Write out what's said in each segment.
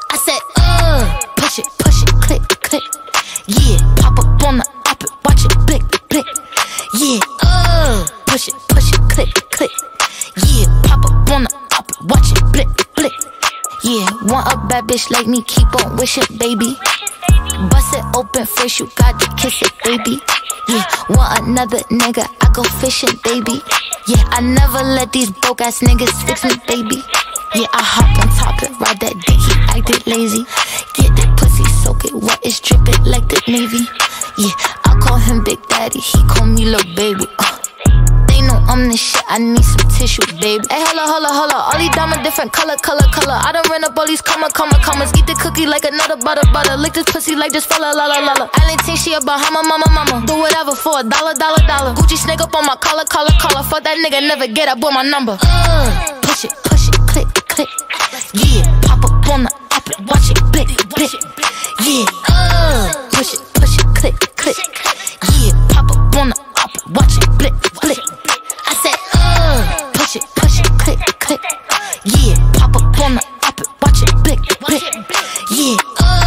I said, push it, click, click. Yeah, pop up on the op it, watch it, blick, blick. Yeah, push it, click, click. Yeah, pop up on the op it, watch it, blick, blick. Yeah, want a bad bitch like me, keep on wishing, baby. Bust it open first, you got to kiss it, baby. Yeah, want another nigga, I go fishing, baby. Yeah, I never let these broke ass niggas fix me, baby. Yeah, I hop on top and ride that dick, he acted lazy. Get that pussy, soak it wet, it's dripping like the Navy. Yeah, I call him Big Daddy, he call me Lil Baby. They know I'm the shit, I need some tissue, baby. Hey, holla, all these diamonds different color. I done ran up all these commas. Eat the cookie like another butter. Lick this pussy like just fella, la. I didn't think she a Bahama, mama. Do whatever for $1. Gucci snake up on my collar. Fuck that nigga, never get up with my number. Push it, click, click. Yeah, pop up on the op it, watch it, blick, blick. Yeah, push it, click, click. Yeah, pop up on the op it, watch it, blick, blick. I said, push it, click, click. Yeah, pop up on the op it, watch it, blick, blick. Yeah,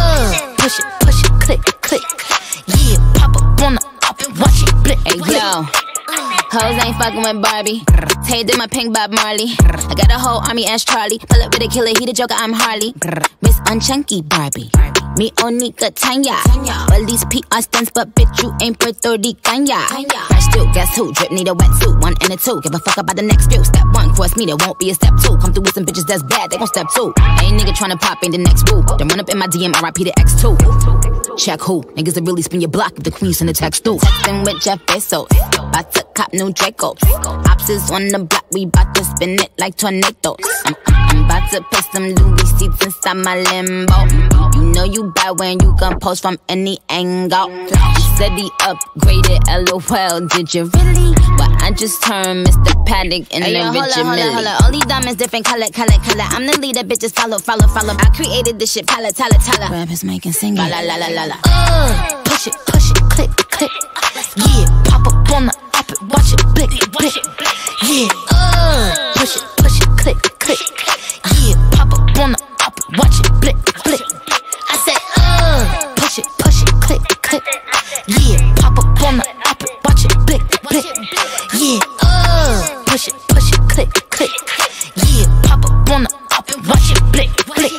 push it, click, click. Yeah, pop up on the op it, watch it, blick, blick. Hey, yo. Hoes ain't fucking with Barbie. Tay did my pink Bob Marley. I got a whole army as Charlie. Pull up with a killer, he the Joker, I'm Harley. Miss Unchunky Barbie. Me Onika Tanya. Well, these PR stunts, but bitch, you ain't Puerto Rican, ya. Fresh still, guess who? Drip need a wetsuit, 1 and a 2. Give a fuck about the next few. Step 1, cross me, there won't be a step 2. Come through with some bitches that's bad, they gon' step 2. Ain't nigga tryna pop, ain't the next boo. Then run up in my DM, RIP to X2. Check who? Niggas that really spin your block if the queen send a text through. Textin' with Jeff Bezos. Bout to cop new Dracos. Ops is on the block, we bout to spin it like tornadoes. I'm bout to put some Louis seats inside my limbo. You know you bad when you can post from any angle. He said he upgraded, LOL, did you really? Well, I just turned Mr. Paddock in the Richard Mille. All these diamonds different color. I'm the leader, bitches follow. I created this shit, tala. Rappers making singing, la. Push it, click, click. Yeah, pop up on the op it, watch it, blick, blick. Yeah, push it, click, click. Yeah, pop up on the op it, watch it, blick, blick. I said, push it, click, click. Yeah, pop up on the op it, watch it, blick, blick. Yeah, push it, click, click. Yeah, pop up on the op it, watch it, blick, blick.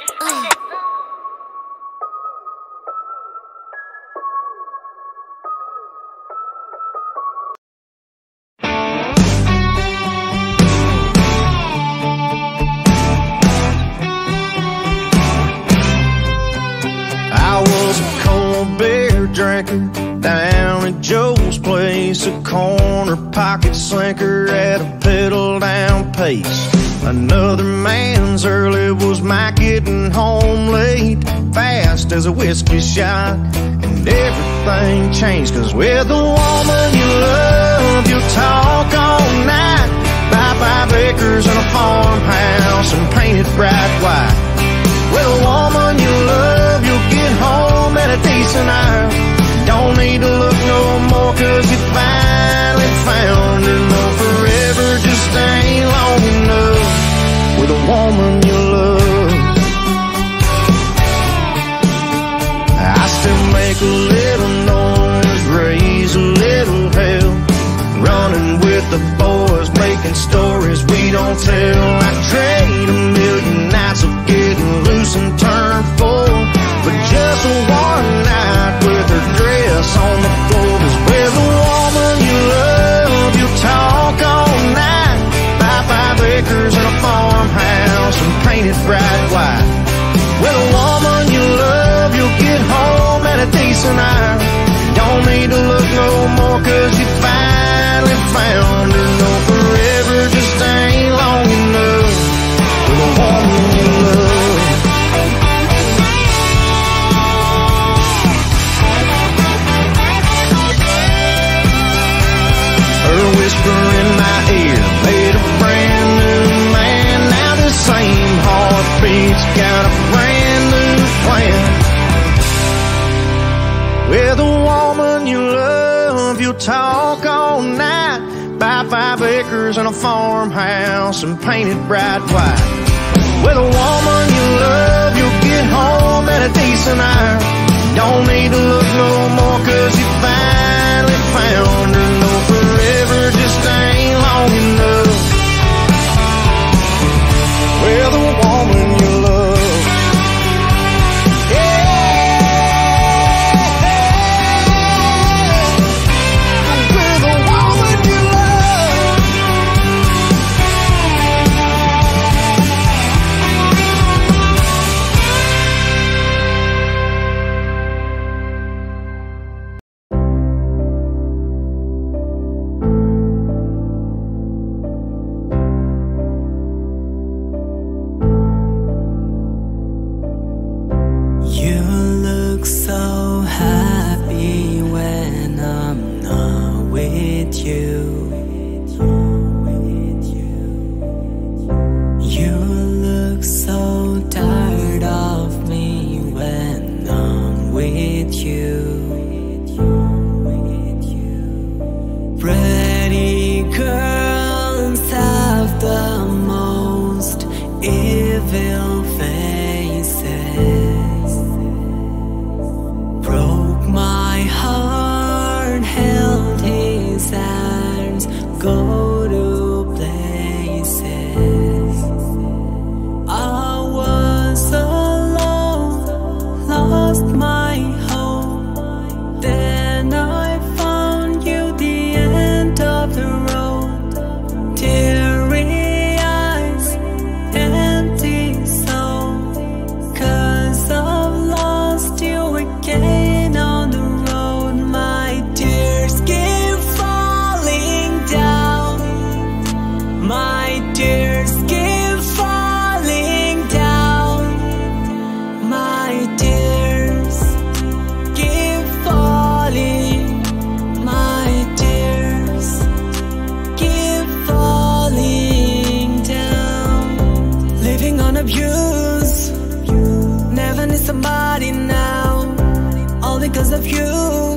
Drinking down at Joe's place, a corner pocket slinker at a pedal down pace. Another man's early was my getting home late, fast as a whiskey shot, and everything changed. Cause with the woman you love, you'll talk all night, buy 5 acres and a farmhouse and paint it bright white. With a woman you love, you'll get home at a decent hour. Don't need to look no more, cause you finally found her. No, forever just ain't long enough with a woman you love. I still make a little noise, raise a little hell, running with the boys, making stories we don't tell. I trade 1,000,000 nights of getting loose and turn 4 for just one night with her dress on the floor. Cause with a woman you love, you'll talk all night, buy 5 acres and a farmhouse and paint it bright white. With a woman you love, you'll get home at a decent hour. Don't need to look no more, cause you finally found her. No, forever just ain't long enough with a woman you love. Whisper in my ear made a brand new man. Now the same heartbeat's got a brand new plan. With a woman you love, you'll talk all night, buy 5 acres and a farmhouse and paint it bright white. With a woman you love, you'll get home at a decent hour. Don't need to look no more, 'cause you finally found her. No, forever just ain't long enough. Well, the woman you love, yeah, with the woman you love. You look so happy when I'm not with you. You look so tired of me when I'm with you. Pretty girls have the most evil faces. Broke my heart, held his hands, go to places. I was alone, lost my hope. Then I found you, the end of the road. Teary eyes, empty soul, 'cause I've lost you again on the road. My tears keep falling down. My tears keep falling down. My tears keep falling. My tears keep falling down. Living on abuse, never need somebody now, all because of you.